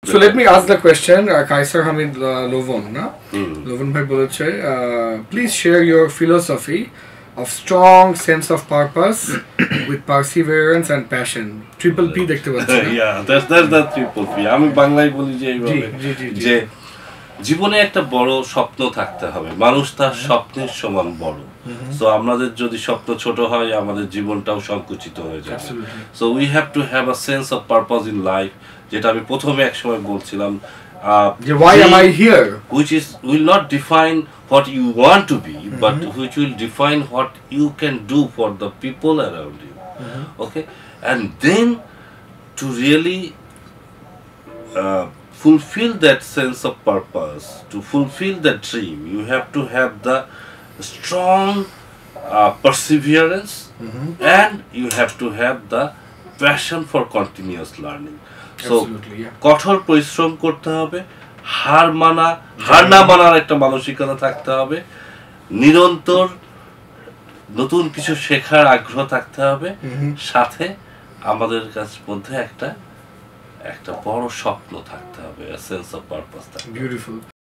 So let me ask the question, Kaisar Hamid Lovon, na? Lovon bhai boleche, please share your philosophy of strong sense of purpose with perseverance and passion. Triple P dekhte pacchi. Yeah, that's the triple P. আমি বাংলায় বলি যে এইভাবে যে জীবনে একটা বড় স্বপ্ন থাকতে হবে, মানুষ তার স্বপ্নের সমান বড়। সো আমাদের যদি স্বপ্ন ছোট হয় আমাদের জীবনটাও সংকুচিত হয়ে যাবে। So we have to have a sense of purpose in life, যেটা আমি প্রথমে এক সময় বলছিলাম, why am I here, which is will not define what you want to be, but which will define what you can do for the people around you. Okay, and then to really fulfill that sense of purpose, to fulfill that dream, you have to have the strong perseverance, and you have to have the passion for continuous learning. So কঠোর পরিশ্রম করতে হবে, হার না মানার একটা মানসিকতা থাকতে হবে, নিরন্তর নতুন কিছু শেখার আগ্রহ থাকতে হবে, সাথে আমাদের কাছে মধ্যে একটা বড় স্বপ্ন থাকতে হবে, a sense of purpose থাকতে হবে। Beautiful.